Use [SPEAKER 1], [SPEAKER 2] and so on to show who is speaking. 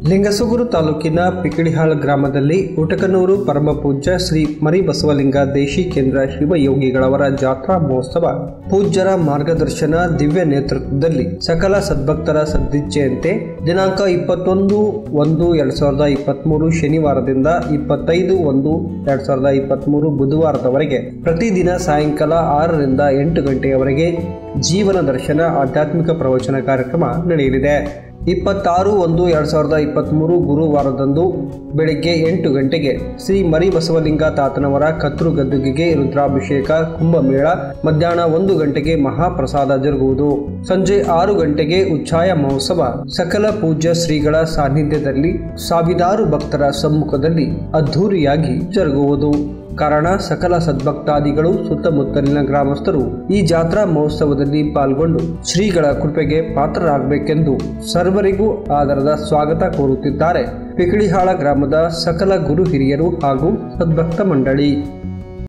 [SPEAKER 1] ಲಿಂಗಸೂಗೂರು ತಾಲೂಕಿನ ಪಿಕಡಿಹಾಳ್ ಗ್ರಾಮದಲ್ಲಿ ಉಟಕನೂರು ಪರಮಪೂಜ್ಯ ಶ್ರೀ ಮರಿಬಸವಲಿಂಗ ದೇಶಿಕೇಂದ್ರ ಶಿವಯೋಗಿಗಳವರ ಜಾತ್ರಾ ಮಹೋತ್ಸವ ಪೂಜ್ಯರ ಮಾರ್ಗದರ್ಶನ ದಿವ್ಯ ನೇತೃತ್ವದಲ್ಲಿ ಸಕಲ ಸದ್ಭಕ್ತರ ಸದ್ದಿಚ್ಛೆಯಂತೆ ದಿನಾಂಕ 21-1-2023 ಶನಿವಾರದಿಂದ 25-1-2023 ಬುಧವಾರದವರೆಗೆ ಪ್ರತಿದಿನ ಸಾಯಂಕಾಲ 6 ರಿಂದ 8 ಗಂಟೆಯವರೆಗೆ ಜೀವನ ದರ್ಶನ ಆಧ್ಯಾತ್ಮಿಕ ಪ್ರವಚನ ಕಾರ್ಯಕ್ರಮ ನಡೆಯಲಿದೆ. 26-1-2023 ಗುರುವಾರದಂದು ಬೆಳಗ್ಗೆ 8 ಗಂಟೆಗೆ ಶ್ರೀ ಮರಿಬಸವಲಿಂಗ ತಾತನವರ ಕತ್ರು ಗದ್ದುಗೆಗೆ ರುದ್ರಾಭಿಷೇಕ ಕುಂಭಮೇಳ, ಮಧ್ಯಾಹ್ನ 1 ಗಂಟೆಗೆ ಮಹಾಪ್ರಸಾದ ಜರುಗುವುದು. ಸಂಜೆ 6 ಗಂಟೆಗೆ ಉಚ್ಛಾಯ ಮಹೋತ್ಸವ ಸಕಲ ಪೂಜ್ಯ ಶ್ರೀಗಳ ಸಾನ್ನಿಧ್ಯದಲ್ಲಿ ಸಾವಿರಾರು ಭಕ್ತರ ಸಮ್ಮುಖದಲ್ಲಿ ಅದ್ಧೂರಿಯಾಗಿ ಜರುಗುವುದು. ಕಾರಣ ಸಕಲ ಸದ್ಭಕ್ತಾದಿಗಳು ಸುತ್ತಮುತ್ತಲಿನ ಗ್ರಾಮಸ್ಥರು ಈ ಜಾತ್ರಾ ಮಹೋತ್ಸವದಲ್ಲಿ ಪಾಲ್ಗೊಂಡು ಶ್ರೀಗಳ ಕೃಪೆಗೆ ಪಾತ್ರರಾಗಬೇಕೆಂದು ಸರ್ವರಿಗೂ ಆದರದ ಸ್ವಾಗತ ಕೋರುತ್ತಿದ್ದಾರೆ ಪಿಕಡಿಹಾಳ ಗ್ರಾಮದ ಸಕಲ ಗುರು ಹಿರಿಯರು ಹಾಗೂ ಸದ್ಭಕ್ತ ಮಂಡಳಿ.